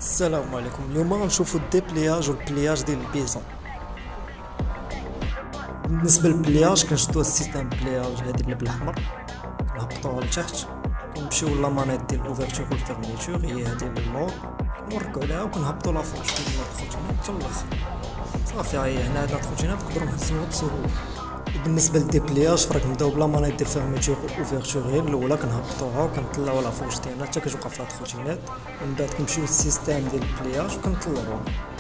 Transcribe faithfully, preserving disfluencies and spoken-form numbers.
السلام عليكم. اليوم غنشوفوا الديبلياج والبلياج ديال البيزون. بالنسبه للبلياج كنشدو السيستم بلياج هادي اللي بالاحمر، كنهبطوها لتحت، كنمشيو لامانيت ديال الاوفرتور والفيرميتور هي هادي اللور، كنوركو عليها وكنهبطو لافاش كنديرو الخوتينات حتى الاخر. صافي هاهي هنا عندنا الخوتينات نقدرو نهزوها بسهوله. بالنسبه للديبلياج فرا كنبداو بلامانيت ديال الفيرميتور والاوفرتور هي الاولى، كنهبطوها وكنطلعوها لافوش ديالنا حتى كتوقف فيها الخوتينات، ومن بعد كنمشيو للسيستم ديال البلياج وكنطلعوها.